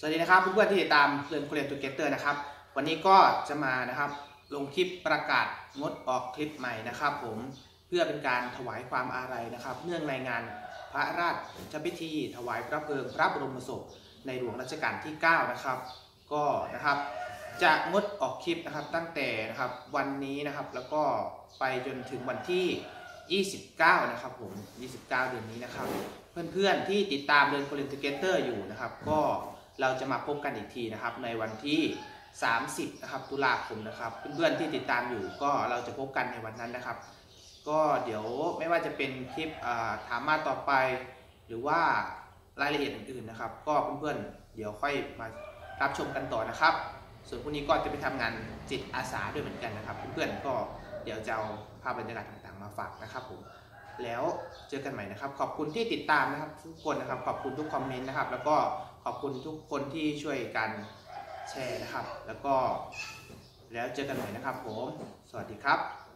วัสดีนะครับเพื่อนๆที่ติดตามเรื่อง Korean Together นะครับวันนี้ก็จะมานะครับลงคลิปประกาศงดออกคลิปใหม่นะครับผมเพื่อเป็นการถวายความอาลัยนะครับเนื่องในงานพระราชพิธีถวายพระเพลิงพระบรมศพในหลวงรัชกาลที่9นะครับก็นะครับจะงดออกคลิปนะครับตั้งแต่นะครับวันนี้นะครับแล้วก็ไปจนถึงวันที่29นะครับผม29 เดือนนี้นะครับเพื่อนๆที่ติดตามเรื่อง Korean Together อยู่นะครับก็เราจะมาพบกันอีกทีนะครับในวันที่30นะครับตุลาคมนะครับเพื่อนๆที่ติดตามอยู่ก็เราจะพบกันในวันนั้นนะครับก็เดี๋ยวไม่ว่าจะเป็นคลิปถามมาต่อไปหรือว่ารายละเอียดอื่นๆนะครับก็เพื่อนๆเดี๋ยวค่อยมารับชมกันต่อนะครับส่วนพรุ่งนี้ก็จะไปทำงานจิตอาสาด้วยเหมือนกันนะครับเพื่อนๆก็เดี๋ยวจะเอาภาพบรรยากาศต่างๆมาฝากนะครับผมแล้วเจอกันใหม่นะครับขอบคุณที่ติดตามนะครับทุกคนนะครับขอบคุณทุกคอมเมนต์นะครับแล้วก็ขอบคุณทุกคนที่ช่วยกันแชร์นะครับแล้วเจอกันใหม่นะครับผมสวัสดีครับ